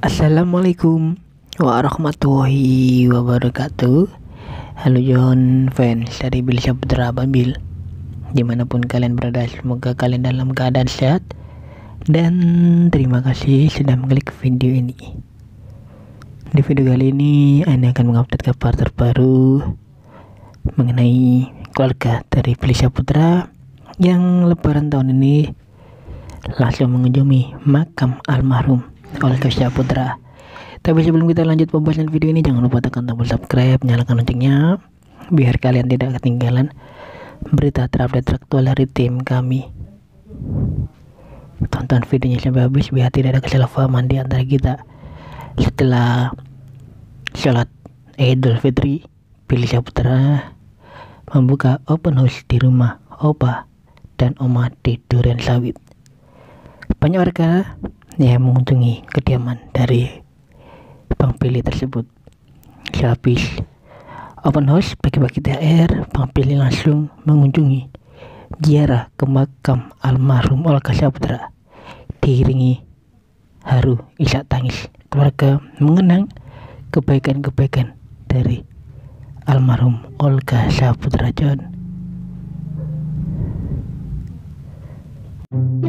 Assalamualaikum warahmatullahi wabarakatuh. Halo John fans dari Bil Saputra Babil. Dimanapun kalian berada, semoga kalian dalam keadaan sehat. Dan terima kasih sudah mengklik video ini. Di video kali ini Anda akan mengupdate kabar terbaru mengenai keluarga dari Bil Saputra yang lebaran tahun ini langsung mengunjungi makam almarhum Olga Saputra. Tapi sebelum kita lanjut pembahasan video ini, jangan lupa tekan tombol subscribe, nyalakan loncengnya biar kalian tidak ketinggalan berita terupdate teraktual dari tim kami. Tonton videonya sampai habis biar tidak ada kesalahpahaman di antara kita. Setelah sholat Idul Fitri, Bil Saputra membuka open house di rumah Opa dan Oma di Duren Sawit. Banyak warga yang mengunjungi kediaman dari Bang Billy tersebut. Sehabis open house bagi-bagi THR, Bang Billy langsung mengunjungi ziarah ke makam almarhum Olga Saputra. Diiringi haru isak tangis keluarga mengenang kebaikan-kebaikan dari almarhum Olga Saputra. John.